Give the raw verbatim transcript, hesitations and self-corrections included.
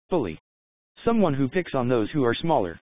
Bully. Someone who picks on those who are smaller.